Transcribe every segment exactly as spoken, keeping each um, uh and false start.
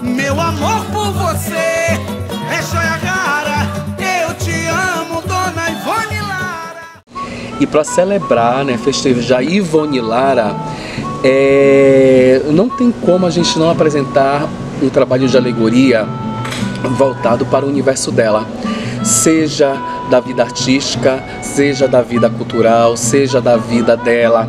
Meu amor por você é joia rara. Eu te amo, dona Ivone Lara. E para celebrar, né, festejar Ivone Lara, é, não tem como a gente não apresentar um trabalho de alegoria voltado para o universo dela, seja da vida artística, seja da vida cultural, seja da vida dela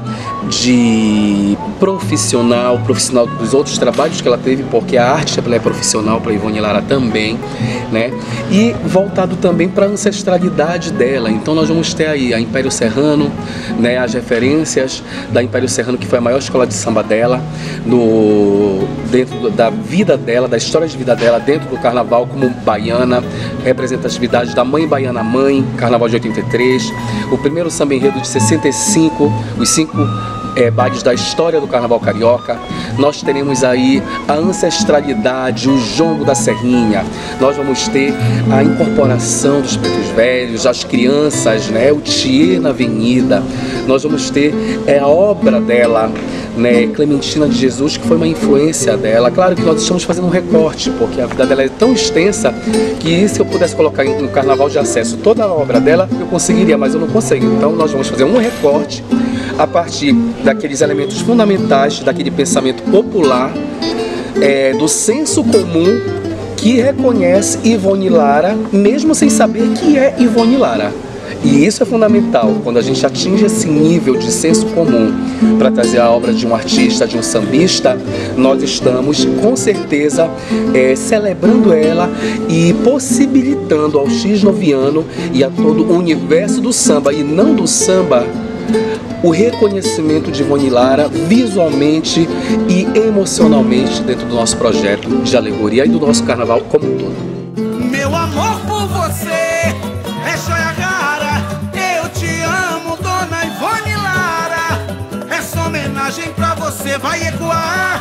de profissional, profissional dos outros trabalhos que ela teve, porque a arte ela é profissional para Ivone Lara também, né? E voltado também para a ancestralidade dela. Então nós vamos ter aí a Império Serrano, né? As referências da Império Serrano, que foi a maior escola de samba dela, no, dentro da vida dela, da história de vida dela, dentro do carnaval, como baiana, representatividade da Mãe Baiana Mãe, carnaval de oitenta e três, o primeiro samba enredo de sessenta e cinco, os cinco É, bailes da história do carnaval carioca. Nós teremos aí a ancestralidade, o jongo da serrinha. Nós vamos ter a incorporação dos pretos velhos, as crianças, né, o Thier na avenida. Nós vamos ter é, a obra dela, né, Clementina de Jesus, que foi uma influência dela. Claro que nós estamos fazendo um recorte, porque a vida dela é tão extensa que se eu pudesse colocar no carnaval de acesso toda a obra dela, eu conseguiria, mas eu não consigo. Então nós vamos fazer um recorte a partir daqueles elementos fundamentais, daquele pensamento popular, é, do senso comum que reconhece Ivone Lara, mesmo sem saber que é Ivone Lara. E isso é fundamental, quando a gente atinge esse nível de senso comum para trazer a obra de um artista, de um sambista, nós estamos com certeza é, celebrando ela e possibilitando ao X-Noviano e a todo o universo do samba, e não do samba, o reconhecimento de Ivone Lara visualmente e emocionalmente dentro do nosso projeto de alegoria e do nosso carnaval como um todo. Meu amor por você é joia rara. Eu te amo, dona Ivone Lara. Essa homenagem pra você vai ecoar